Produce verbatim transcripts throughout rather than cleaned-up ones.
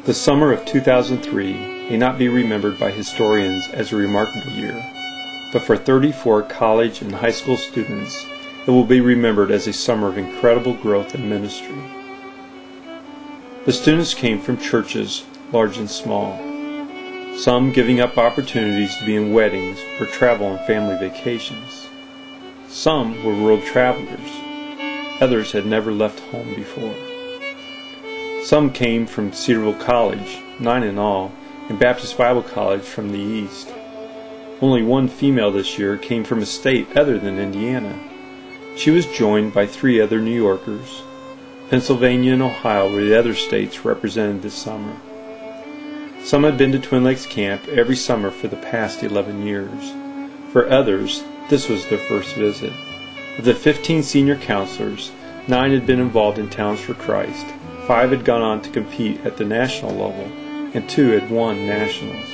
The summer of two thousand three may not be remembered by historians as a remarkable year, but for thirty-four college and high school students, it will be remembered as a summer of incredible growth and ministry. The students came from churches large and small, some giving up opportunities to be in weddings or travel on family vacations. Some were world travelers. Others had never left home before. Some came from Cedarville College, nine in all, and Baptist Bible College from the east. Only one female this year came from a state other than Indiana. She was joined by three other New Yorkers. Pennsylvania and Ohio were the other states represented this summer. Some had been to Twin Lakes Camp every summer for the past eleven years. For others, this was their first visit. Of the fifteen senior counselors, nine had been involved in Towns for Christ, five had gone on to compete at the national level, and two had won nationals.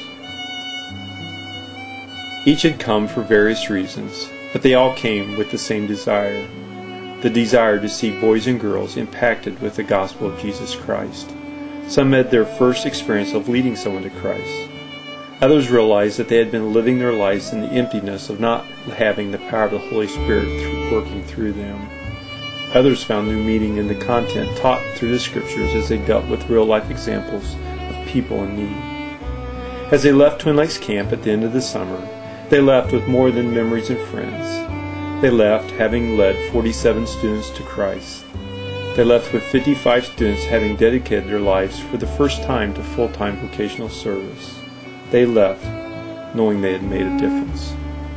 Each had come for various reasons, but they all came with the same desire, the desire to see boys and girls impacted with the gospel of Jesus Christ. Some had their first experience of leading someone to Christ. Others realized that they had been living their lives in the emptiness of not having the power of the Holy Spirit through working through them. Others found new meaning in the content taught through the Scriptures as they dealt with real-life examples of people in need. As they left Twin Lakes Camp at the end of the summer, they left with more than memories and friends. They left having led forty-seven students to Christ. They left with fifty-five students having dedicated their lives for the first time to full-time vocational service. They left knowing they had made a difference.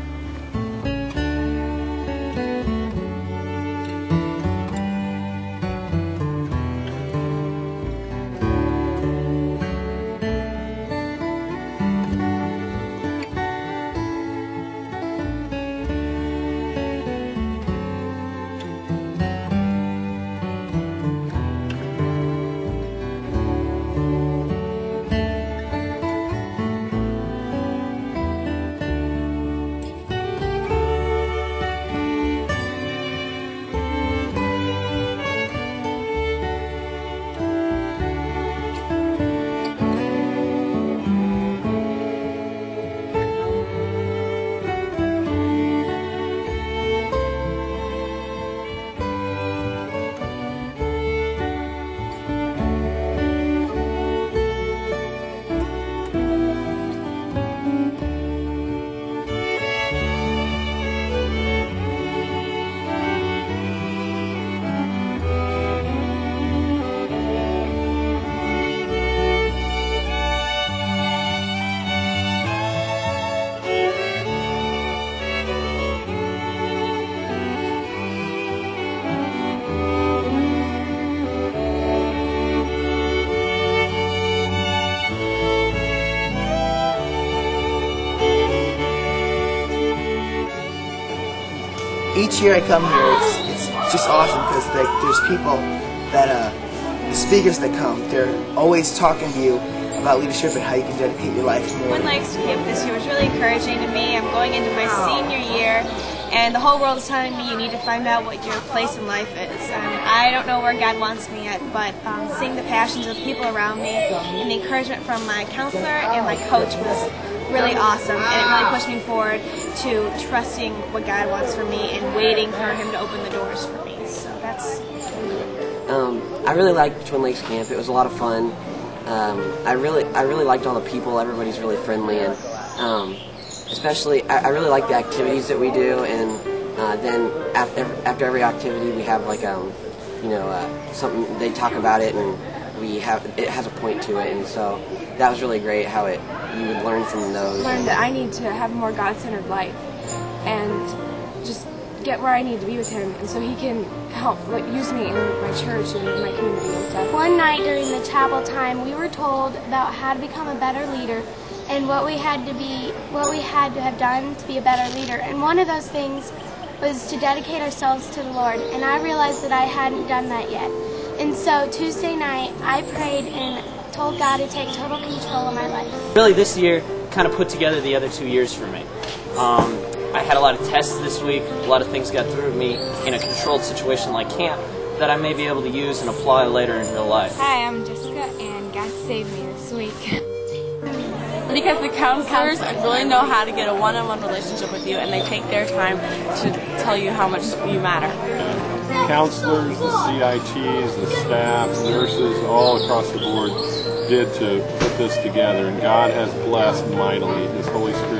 Each year I come here, it's, it's just awesome because like, there's people that, uh, the speakers that come, they're always talking to you about leadership and how you can dedicate your life more. Twin Lakes Camp this year was really encouraging to me. I'm going into my senior year, and the whole world is telling me you need to find out what your place in life is. And I don't know where God wants me yet, but um, seeing the passions of the people around me and the encouragement from my counselor and my coach was really awesome, and it really pushed me forward to trusting what God wants for me and waiting for Him to open the doors for me. So that's. Um, I really liked Twin Lakes Camp. It was a lot of fun. Um, I really, I really liked all the people. Everybody's really friendly, and um, especially, I, I really like the activities that we do. And uh, then after after every activity, we have like um, you know, uh, something they talk about it, and we have it has a point to it, and so that was really great. How it you would learn from those. Learn that I need to have a more God-centered life, and just get where I need to be with Him, and so He can help like, use me in my church and my community and stuff. One night during the chapel time, we were told about how to become a better leader and what we had to be, what we had to have done to be a better leader. And one of those things was to dedicate ourselves to the Lord. And I realized that I hadn't done that yet. And so Tuesday night, I prayed and told God to take total control of my life. Really, this year kind of put together the other two years for me. Um, I had a lot of tests this week. A lot of things got through me in a controlled situation like camp. that I may be able to use and apply later in real life. Hi, I'm Jessica, and God saved me this week. Because the counselors really know how to get a one-on-one relationship with you, and they take their time to tell you how much you matter. Counselors, the C I Ts, the staff, nurses, all across the board did to put this together, and God has blessed mightily. His Holy Spirit